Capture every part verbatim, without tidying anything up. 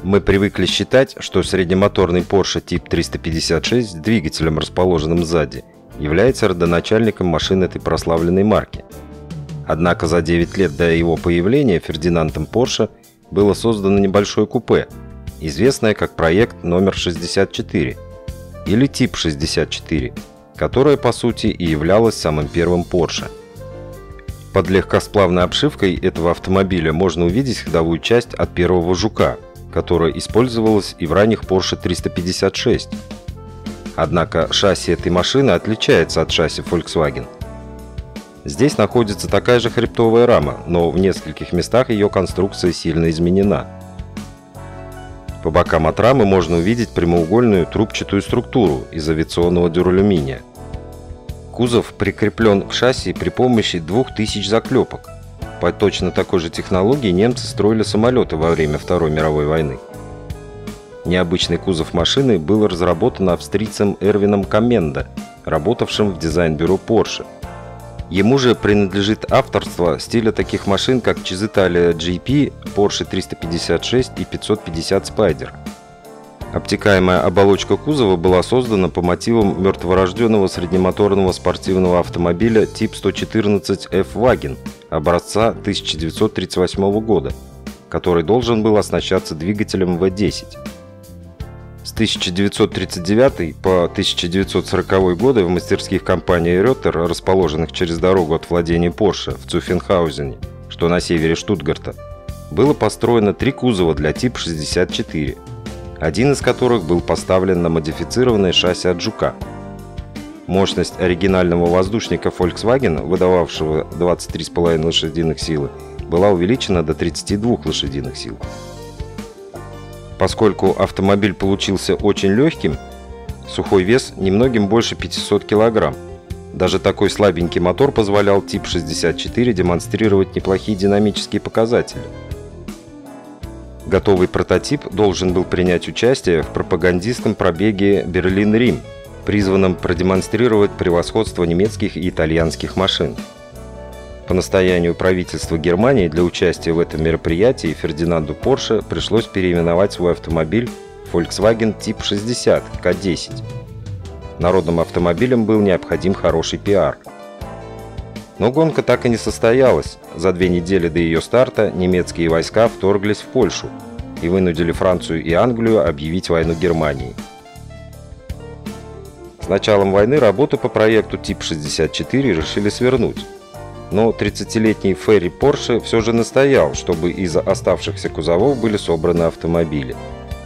Мы привыкли считать, что среднемоторный Porsche тип триста пятьдесят шесть с двигателем, расположенным сзади, является родоначальником машин этой прославленной марки. Однако за девять лет до его появления Фердинандом Porsche было создано небольшое купе, известное как проект номер шестьдесят четыре или тип шестьдесят четыре, которое по сути и являлось самым первым Porsche. Под легкосплавной обшивкой этого автомобиля можно увидеть ходовую часть от первого «Жука», которая использовалась и в ранних Porsche триста пятьдесят шесть. Однако шасси этой машины отличается от шасси Volkswagen. Здесь находится такая же хребтовая рама, но в нескольких местах ее конструкция сильно изменена. По бокам от рамы можно увидеть прямоугольную трубчатую структуру из авиационного дюралюминия. Кузов прикреплен к шасси при помощи двух тысяч заклепок. По точно такой же технологии немцы строили самолеты во время Второй мировой войны. Необычный кузов машины был разработан австрийцем Эрвином Комендо, работавшим в дизайн-бюро Porsche. Ему же принадлежит авторство стиля таких машин, как Чиз Италия джи пи, Porsche триста пятьдесят шесть и пятьсот пятьдесят Spider. Обтекаемая оболочка кузова была создана по мотивам мертворожденного среднемоторного спортивного автомобиля тип сто четырнадцать F-Wagen образца тысяча девятьсот тридцать восьмого года, который должен был оснащаться двигателем вэ десять. С тысяча девятьсот тридцать девятого по тысяча девятьсот сороковой годы в мастерских компании Рёттер, расположенных через дорогу от владения Porsche в Цуффенхаузене, что на севере Штутгарта, было построено три кузова для тип шестьдесят четыре, один из которых был поставлен на модифицированное шасси от «Жука». Мощность оригинального воздушника Volkswagen, выдававшего двадцать три и пять лошадиных силы, была увеличена до тридцати двух лошадиных сил. Поскольку автомобиль получился очень легким, сухой вес немногим больше пятисот килограмм. Даже такой слабенький мотор позволял тип шестьдесят четыре демонстрировать неплохие динамические показатели. Готовый прототип должен был принять участие в пропагандистском пробеге Берлин-Рим, призванном продемонстрировать превосходство немецких и итальянских машин. По настоянию правительства Германии для участия в этом мероприятии Фердинанду Porsche пришлось переименовать свой автомобиль Volkswagen тип шестьдесят ка десять. Народным автомобилем был необходим хороший пиар. Но гонка так и не состоялась. За две недели до ее старта немецкие войска вторглись в Польшу и вынудили Францию и Англию объявить войну Германии. С началом войны работу по проекту тип шестьдесят четыре решили свернуть. Но тридцатилетний Ферри Porsche все же настоял, чтобы из оставшихся кузовов были собраны автомобили.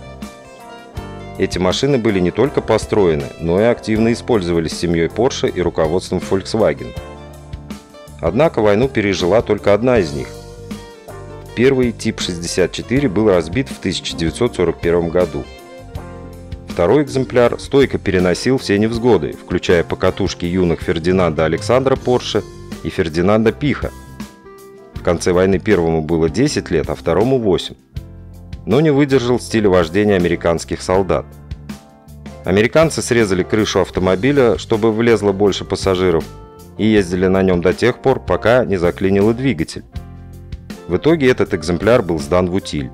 Эти машины были не только построены, но и активно использовались семьей Porsche и руководством Volkswagen. Однако войну пережила только одна из них. Первый тип шестьдесят четыре был разбит в тысяча девятьсот сорок первом году. Второй экземпляр стойко переносил все невзгоды, включая покатушки юных Фердинанда Александра Porsche и Фердинанда Пиха. В конце войны первому было десять лет, а второму восемь. Но не выдержал стиля вождения американских солдат. Американцы срезали крышу автомобиля, чтобы влезло больше пассажиров, и ездили на нем до тех пор, пока не заклинило двигатель. В итоге этот экземпляр был сдан в утиль.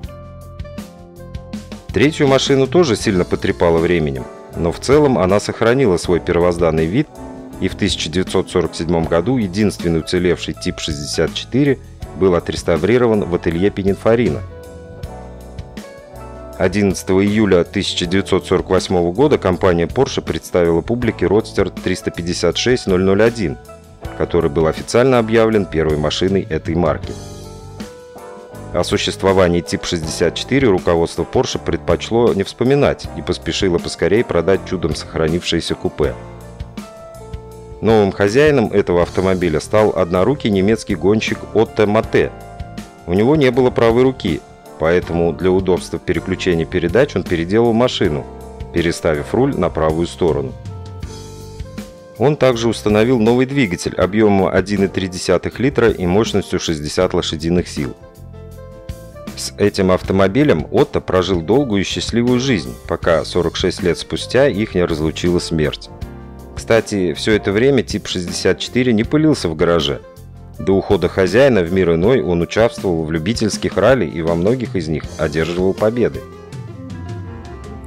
Третью машину тоже сильно потрепало временем, но в целом она сохранила свой первозданный вид, и в тысяча девятьсот сорок седьмом году единственный уцелевший тип шестьдесят четыре был отреставрирован в ателье Пининфарино. одиннадцатого июля тысяча девятьсот сорок восьмого года компания Porsche представила публике Roadster триста пятьдесят шесть ноль ноль один, который был официально объявлен первой машиной этой марки. О существовании тип шестьдесят четыре руководство Porsche предпочло не вспоминать и поспешило поскорее продать чудом сохранившееся купе. Новым хозяином этого автомобиля стал однорукий немецкий гонщик Отто Мате. У него не было правой руки, поэтому для удобства переключения передач он переделал машину, переставив руль на правую сторону. Он также установил новый двигатель объемом один и три десятых литра и мощностью шестьдесят лошадиных сил. С этим автомобилем Отто прожил долгую и счастливую жизнь, пока сорок шесть лет спустя их не разлучила смерть. Кстати, все это время тип шестьдесят четыре не пылился в гараже. До ухода хозяина в мир иной он участвовал в любительских ралли и во многих из них одерживал победы.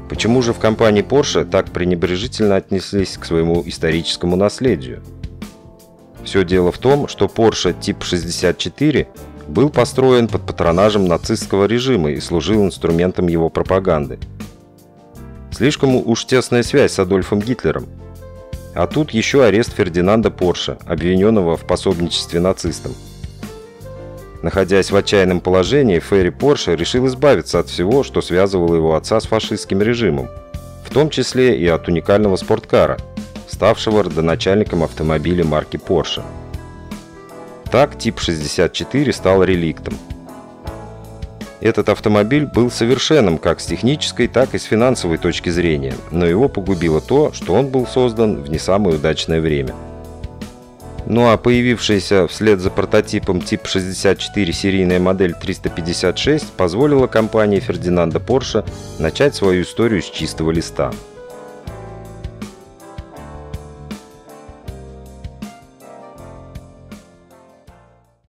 Почему же в компании Porsche так пренебрежительно отнеслись к своему историческому наследию? Все дело в том, что Porsche тип шестьдесят четыре был построен под патронажем нацистского режима и служил инструментом его пропаганды. Слишком уж тесная связь с Адольфом Гитлером. А тут еще арест Фердинанда Порше, обвиненного в пособничестве нацистам. Находясь в отчаянном положении, Ферри Порше решил избавиться от всего, что связывало его отца с фашистским режимом, в том числе и от уникального спорткара, ставшего родоначальником автомобиля марки Porsche. Так тип шестьдесят четыре стал реликтом. Этот автомобиль был совершенным как с технической, так и с финансовой точки зрения, но его погубило то, что он был создан в не самое удачное время. Ну а появившаяся вслед за прототипом тип шестьдесят четыре серийная модель триста пятьдесят шесть позволила компании Фердинанда Порше начать свою историю с чистого листа.